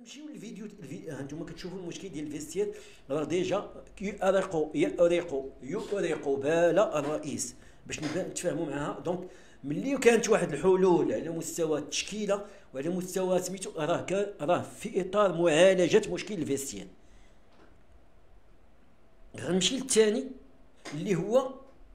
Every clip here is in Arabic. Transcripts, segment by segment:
نمشيو للفيديو هانتوما كتشوفوا المشكل ديال الفيستيات. راه ديجا يؤرق بال الرئيس باش نتفاهموا معها. دونك ملي كانت واحد الحلول على مستوى التشكيله وعلى مستوى سميتو راه في اطار معالجه مشكل الفيستيات. غنمشي للثاني اللي هو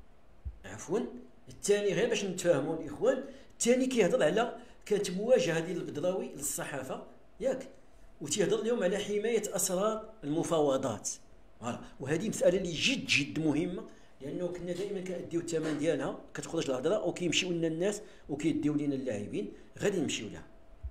الثاني غير باش نتفاهموا الاخوان. الثاني كيهضر على كانت مواجهه ديال البدراوي للصحافه ياك، وتيهضر اليوم على حمايه اسرار المفاوضات. فوالا، وهذه مساله اللي جد جد مهمه، لانه كنا دائما كنديو الثمن ديالها، كتخرج الهضره وكيمشيو لنا الناس وكيديو لنا اللاعبين. غادي نمشيو لها.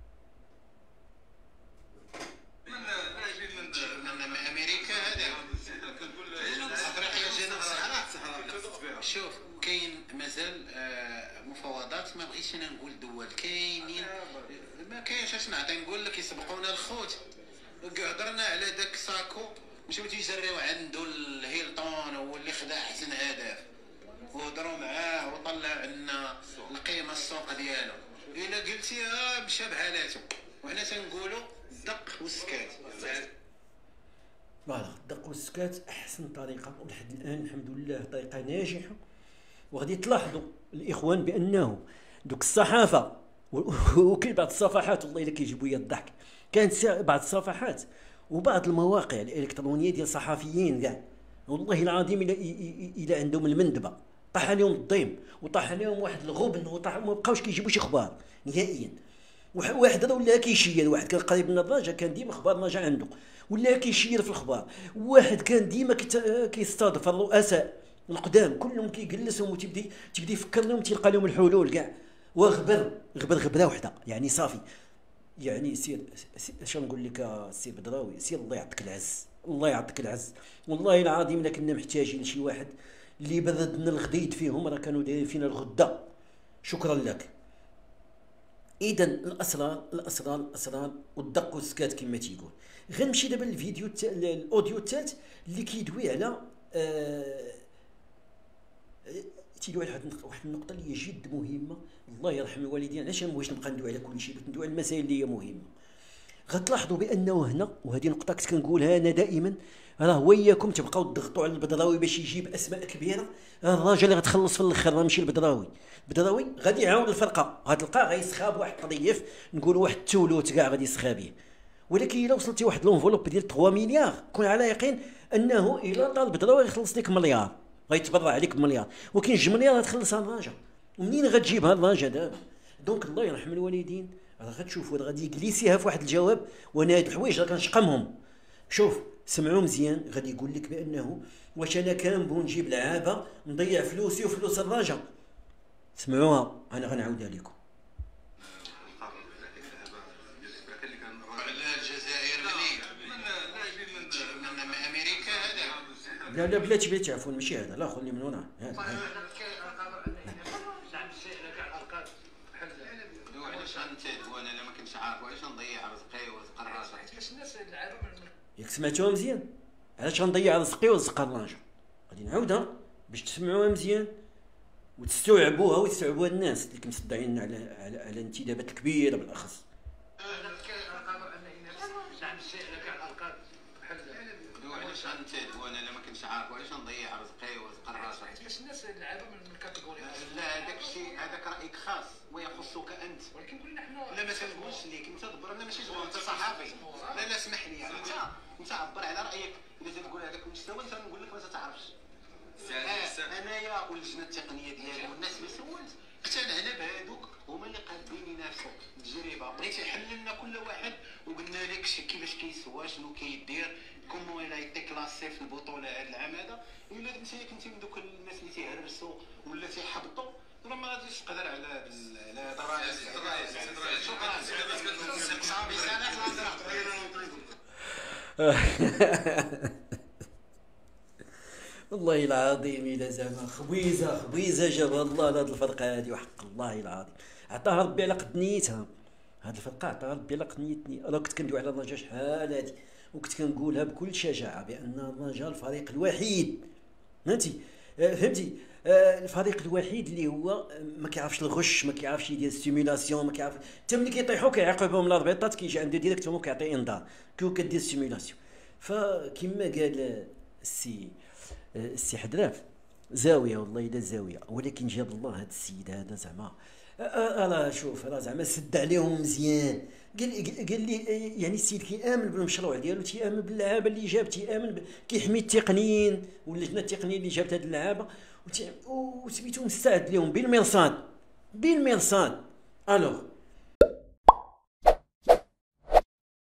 امريكا هذا افريقيا جنوب الصحراء. شوف كاين مازال مفاوضات، ما بغيتش انا نقول دول كاينين، ما كاينش اش نعطي نقول لك يسبقونا الخوت. هضرنا على داك ساكو مشاو تيجريو عنده الهيلتون هو اللي خدا احسن هدف، وهضروا معاه وطلع لنا القيمه السوق ديالو. الا قلتي مشى بحالاتو، وحنا تنقولوا الدق والسكات. فوالا، الدق والسكات احسن طريقه، ولحد الان الحمد لله طريقه ناجحه. وغادي تلاحظوا الاخوان بانه دوك الصحافه وكاين بعض الصفحات والله الا كيجيبوا لي الضحك. كانت بعض الصفحات وبعض المواقع الالكترونيه ديال صحفيين كاع، والله العظيم الى عندهم المندبه طاح عليهم الضيم وطاح عليهم واحد الغبن وطاح، ما بقاوش كيجيبوا شي اخبار نهائيا. واحد هذا ولا كيشير، واحد كان قريب من الرجاء كان ديما اخبار الرجاء عنده ولا كيشير في الاخبار. واحد كان ديما كيستضيف الرؤساء القدام كلهم كيجلسهم وتبدي يفكر لهم، تلقى لهم الحلول كاع. غبره وحده يعني صافي. يعني سير اش نقول لك السي بدراوي، سير الله يعطيك العز، الله يعطيك العز. والله العظيم الا كنا محتاجين لشي واحد اللي يبرد لنا الغديد فيهم، راه كانوا دايرين فينا الغده. شكرا لك. اذا الاسرار والدق والسكات كما تيقول. غنمشي دابا للفيديو الاوديو الثالث اللي كيدوي على تيدوي على واحد النقطه اللي هي جد مهمه. الله يرحم الوالدين، علاش ما بغيتش نبقى ندوي على كل شيء، بغيت ندوي على المسائل اللي هي مهمه. غتلاحظوا بانه هنا، وهذه نقطه كنت كنقولها انا دائما، راه وياكم تبقاو تضغطوا على البدراوي باش يجيب اسماء كبيره. الراجل اللي غتخلص في الاخر راه ماشي البدراوي غادي يعاون الفرقه، غتلقاه غيسخاب واحد الطريف، نقولوا واحد التولوت كاع غادي يسخى به. ولكن الا وصلتي واحد لونفولوب ديال 3 مليار كون على يقين انه الا طال البدراوي غيخلص لك مليار، غيتبرع عليك بمليار. ولكن 2 مليار غتخلصها الراجا، ومنين غتجيبها الراجا دابا؟ دونك الله يرحم الوالدين، راه غتشوفوا غادي يجليسيها في واحد الجواب. وانا هاد الحوايج راه كنشقمهم. شوف سمعوا مزيان، غادي يقول لك بانه واش انا كنبغي نجيب لعابه نضيع فلوسي وفلوس الراجا. سمعوها، انا غنعاودها لكم. لا بلاتي عفوا، ماشي هذا، لا خلي من هنا هذا. وانا ما كنتش عارف علاش نضيع رزقي ورزق الراجل. كاش الناس اللعابه ياك سمعتوها مزيان، علاش غنضيع رزقي ورزق الراجل؟ غادي نعاودها باش تسمعوها مزيان وتستوعبوها ويستوعبوها الناس اللي مصدعين على الانتدابات الكبيره بالاخص. وانا ما كنتش عارف علاش نضيع رزقي ورزق الراجل. كاش الناس اللعابه من الكاتيجوري. لا هذاك الشيء هذاك رايك خاص ويخصك انت، ولكن قلنا حنا لا ما تنقولش ليك انت دبر. انا ماشي شغل انت صحافي، لا اسمح لي انت عبر على رايك. اذا تقول هذاك المستوى انت نقول لك ما تعرفش. انايا واللجنه التقنيه ديالي والناس اللي سولت اقتنعنا بهذوك هما اللي قادين ينافسوا التجربه. بغيت يحل لنا كل واحد وقلنا لك كيفاش كيسوى شنو كيدير كومون الى يتي كلاسي في البطوله هذا العام هذا. الا انت كنتي من دوك الناس اللي تيهرسوا ولا تيحبطوا راه ما غاديش تقدر على ضرائب. والله العظيم الا زعما خبيزه جابها الله لهاد الفرقه هادي، وحق الله العظيم عطاها ربي على قد نيتها. هاد الفرقه عطاها ربي على قد نيتني. انا كنت كندوي على الرجاء شحال هادي، وكنت كنقولها بكل شجاعه بان الرجاء الفريق الوحيد فهمتي فهمتي؟ الفريق الوحيد اللي هو ما كيعرفش الغش، ما كيعرفش يدير ستيمولاسيون، ما كيعرف حتى ملي كيطيحوا كيعاقبهم الاربيطات، كيجي عنده ديريكتومون كيعطي انذار كيو كدير ستيمولاسيون. فكما قال السي حدراف، زاويه والله الا زاويه، ولكن جاب الله هذا السيد هذا زعما راه شوف راه زعما سد عليهم مزيان. قال لي يعني السيد كيامن بالمشروع ديالو، تيامن باللعابه اللي جاب، كيحمي التقنيين واللجنه التقنيه اللي جابت هاد اللعابه، وسميتو مستعد لهم بالمرصاد. الوغ